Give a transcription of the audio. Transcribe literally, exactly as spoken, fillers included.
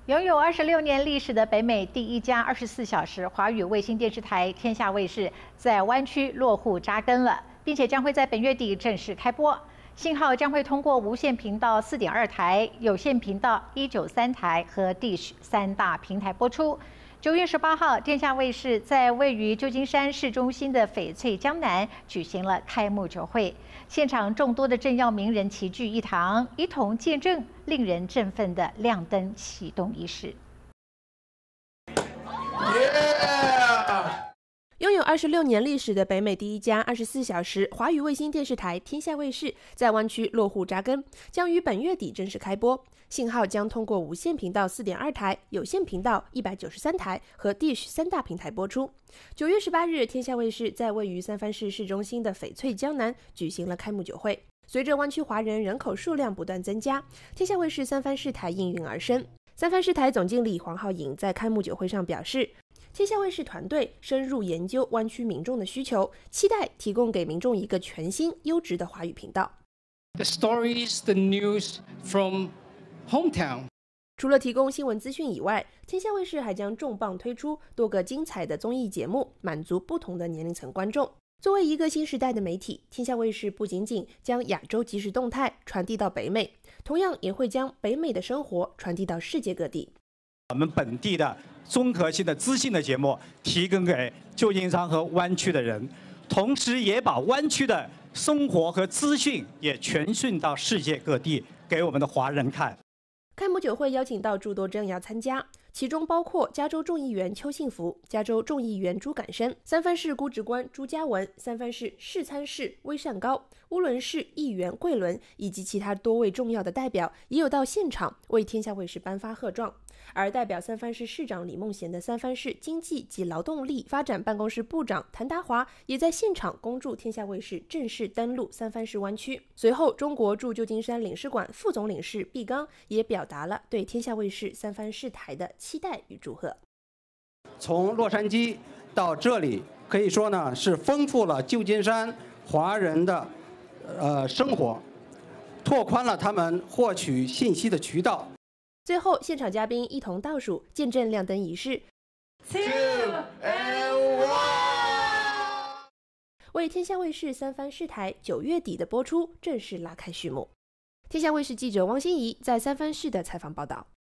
拥有二十六年历史的北美第一家二十四小时华语卫星电视台天下卫视，在湾区落户扎根了，并且将会在本月底正式开播。信号将会通过无线频道四点二台、有线频道一九三台和 Dish 三大平台播出。九月十八号，天下卫视在位于旧金山市中心的翡翠江南举行了开幕酒会，现场众多的政要名人齐聚一堂，一同见证令人振奋的亮灯启动仪式。 拥有二十六年历史的北美第一家二十四小时华语卫星电视台天下卫视，在湾区落户扎根，将于本月底正式开播。信号将通过无线频道四点二台、有线频道一百九十三台和 Dish 三大平台播出。九月十八日，天下卫视在位于三藩市市中心的翡翠江南举行了开幕酒会。随着湾区华人人口数量不断增加，天下卫视三藩市台应运而生。三藩市台总经理黄浩颖在开幕酒会上表示，天下卫视团队深入研究湾区民众的需求，期待提供给民众一个全新、优质的华语频道。 The stories, the news from hometown. 除了提供新闻资讯以外，天下卫视还将重磅推出多个精彩的综艺节目，满足不同的年龄层观众。作为一个新时代的媒体，天下卫视不仅仅将亚洲即时动态传递到北美，同样也会将北美的生活传递到世界各地。 我们本地的综合性的资讯的节目提供给旧金山和湾区的人，同时也把湾区的生活和资讯也传讯到世界各地，给我们的华人看。 开幕酒会邀请到诸多政要参加，其中包括加州众议员邱幸福、加州众议员朱赶生、三藩市估值官朱家文、三藩市市参事威善高、乌伦市议员桂伦以及其他多位重要的代表，也有到现场为天下卫视颁发贺状。而代表三藩市市长李孟贤的三藩市经济及劳动力发展办公室部长谭达华也在现场恭祝天下卫视正式登陆三藩市湾区。随后，中国驻旧金山领事馆副总领事毕刚也表达了对天下卫视三藩市台的期待与祝贺。 从洛杉矶到这里，可以说呢是丰富了旧金山华人的呃生活，拓宽了他们获取信息的渠道。 最后，现场嘉宾一同倒数，见证亮灯仪式。 Two and one， 为天下卫视三藩市台九月底的播出正式拉开序幕。天下卫视记者汪欣怡在三藩市的采访报道。